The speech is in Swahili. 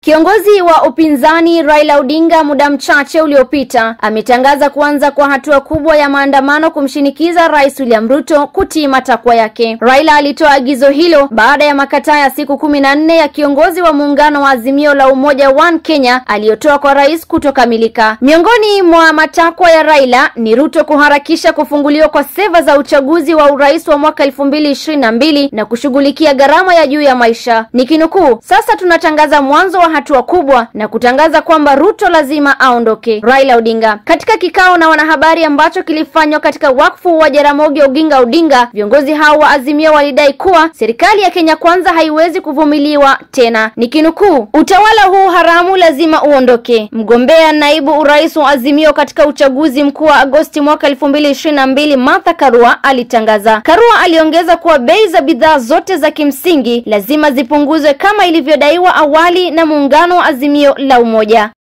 Kiongozi wa upinzani Raila Odinga muda mchache uliopita ametangaza kuanza kwa hatua kubwa ya maandamano kumshinikiza Rais William Ruto kutii matakwa yake. Raila alitoa agizo hilo baada ya makataa ya siku 14 ya kiongozi wa muungano wa Azimio la Umoja One Kenya aliyotoa kwa rais kutokamilika. Miongoni mwa matakwa ya Raila ni Ruto kuharakisha kufunguliwa kwa seva za uchaguzi wa urais wa mwaka 2022 na kushughulikia gharama ya juu ya maisha. Nikinukuu, "Sasa tunatangaza mwanzo wa hatua kubwa na kutangaza kwamba Ruto lazima aondoke." Raila Odinga katika kikao na wanahabari ambacho kilifanywa katika wakfu wa Jaramogi Oginga Odinga, viongozi hao wa Azimio walidai kuwa serikali ya Kenya Kwanza haiwezi kuvumiliwa tena. Nikinukuu, "Utawala huu haramu lazima uondoke." Mgombea naibu urais wa Azimio katika uchaguzi mkuu wa Agosti mwaka 2022 Martha Karua alitangaza. Karua aliongeza kuwa bei za bidhaa zote za kimsingi lazima zipunguzwe kama ilivyodaiwa awali na muungano wa Azimio la Umoja.